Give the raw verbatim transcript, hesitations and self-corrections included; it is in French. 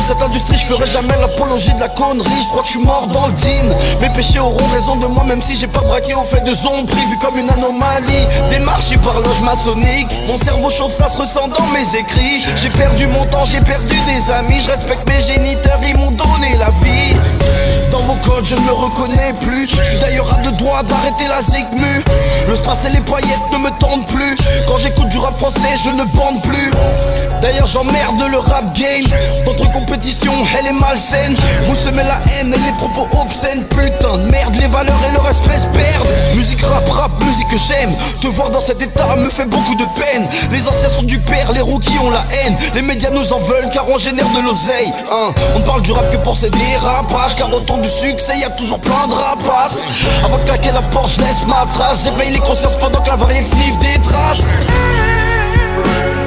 cette industrie, je ferai jamais l'apologie de la connerie. Je crois que je suis mort dans le din. Mes péchés auront raison de moi, même si j'ai pas braqué au fait de zombie, vu comme une anomalie. Démarché par loge maçonnique, mon cerveau chauffe, ça se ressent dans mes écrits. J'ai perdu mon temps, j'ai perdu des amis. Je respecte mes géniteurs, ils m'ont donné la vie. Dans vos codes je ne me reconnais plus. Je suis d'ailleurs à deux doigts d'arrêter la zigmu. Le strass et les paillettes ne me tentent plus. Quand j'écoute du rap français je ne bande plus. D'ailleurs j'emmerde le rap game. Votre compétition elle est malsaine. Vous semez la haine et les propos obscènes. Putain de merde, les valeurs et le respect se perdent. Musique rap, rap, musique que j'aime. Te voir dans cet état me fait beaucoup de peine. Les anciens sont du père, les rookies ont la haine. Les médias nous en veulent car on génère de l'oseille, hein. On parle du rap que pour ses dérapages, car autour du succès y'a toujours plein de rapaces. Avant de claquer la porte je laisse ma trace. J'éveille les consciences pendant que la variété sniffe des traces.